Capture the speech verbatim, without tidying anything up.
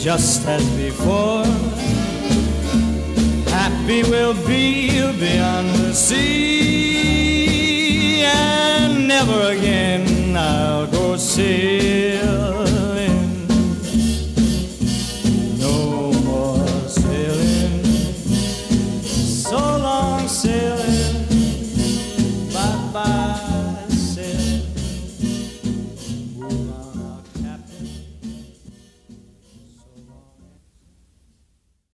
just as before. Happy we'll be beyond the sea, and never again I'll go sail